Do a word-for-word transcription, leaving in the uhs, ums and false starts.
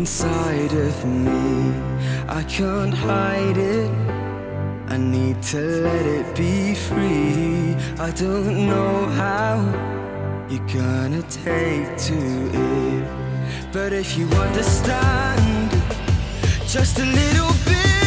inside of me. I can't hide it, I need to let it be free. I don't know how you're gonna take to it, but if you understand just a little bit,